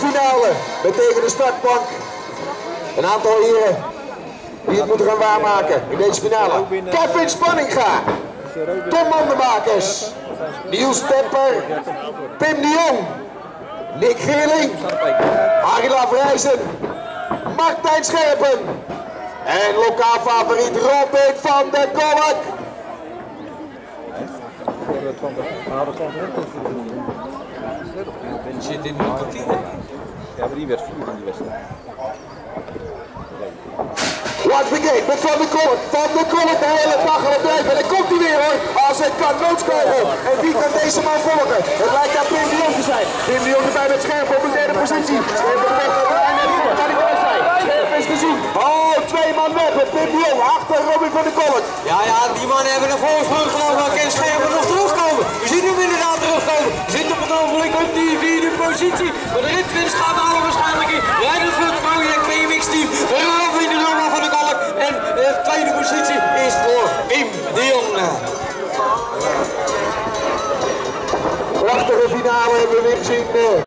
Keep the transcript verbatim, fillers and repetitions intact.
finale met tegen de startbank een aantal heren die het moeten gaan waarmaken in deze finale. Kevin Spanninga, Tom Mandenmakers, Niels Temper, Pim de Jong, Nick Geerling, Agila Vrijzen, Martijn Scherpen en lokaal favoriet Robert van der Kolk. Die zit in de kwartier. Ja, maar die werd vier in die wedstrijd. Wat vergeet met Van der Kolk. Van der Kolk de hele dag aan het blijven. En dan komt hij weer hoor. Als een kanoonkogel. En wie kan deze man volgen? Het lijkt aan Pim de Jong te zijn. Pim de Jong erbij met Scherpen op de derde positie. Scherpen de weg naar de lijn. En hier kan hij wel zijn. Scherpen is gezien. Oh, twee man weg met Pim de Jong. Achter Robin van der Kolk. Ja, ja, die mannen hebben een voorsprong gelopen. Dan kan Scherpen nog terugkomen. We zien hem inderdaad terugkomen. We zitten op het ogenblik op die vierde positie. Maar de ritwinst gaat halen waarschijnlijk in. Rijdend voor het vrouwelijk B M X-team. Robin de Jong van der Kolk. En de tweede positie is voor Pim de Jong. Prachtige finale hebben we weer gezien.